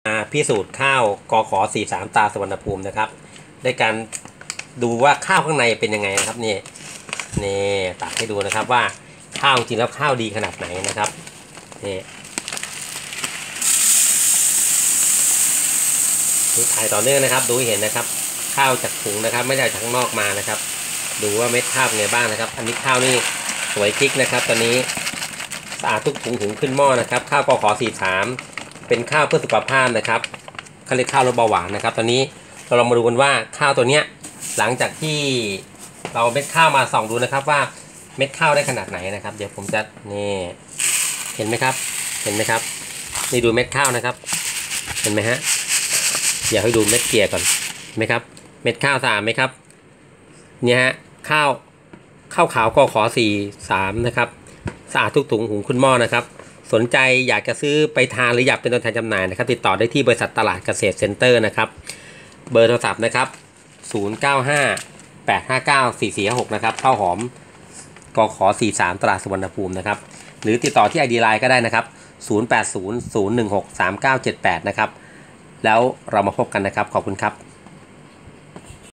พิสูจน์ข้าวกข43ตาสุวรรณภูมินะครับด้วยการดูว่าข้าวข้างในเป็นยังไงนะครับนี่ตักให้ดูนะครับว่าข้าวจริงแล้วข้าวดีขนาดไหนนะครับนี่ถ่ายต่อเนื่องนะครับดูเห็นนะครับข้าวจากถุงนะครับไม่ได้จากข้างนอกมานะครับดูว่าเม็ดข้าวเป็นไงบ้างนะครับอันนี้ข้าวนี่สวยกิ๊กนะครับตอนนี้สะอาดทุกถุงขึ้นหม้อนะครับข้าวกข43เป็นข้าวเพื่อสุขภาพนะครับเขาเรียกข้าวลดเบาหวานนะครับตอนนี้เราลองมาดูกันว่าข้าวตัวเนี้ยหลังจากที่เราเม็ดข้าวมาส่องดูนะครับว่าเม็ดข้าวได้ขนาดไหนนะครับเดี๋ยวผมจะนี่เห็นไหมครับนี่ดูเม็ดข้าวนะครับเห็นไหมฮะอยากให้ดูเม็ดเกลี่ยก่อนเห็นไหมครับเม็ดข้าวสะอาดไหมครับเนี่ยฮะข้าวขาวกข43นะครับสะอาดทุกถุงหุงขึ้นหม้อนะครับสนใจอยากจะซื้อไปทานหรืออยากเป็นตัวแทนจำหน่ายนะครับติดต่อได้ที่บริษัทตลาดเกษตรเซ็นเตอร์นะครับเบอร์โทรศัพท์นะครับ0958594456นะครับข้าวหอมกข43ตลาดสุวรรณภูมินะครับหรือติดต่อที่ ID Line ก็ได้นะครับ0800163978นะครับแล้วเรามาพบกันนะครับขอบคุณครับ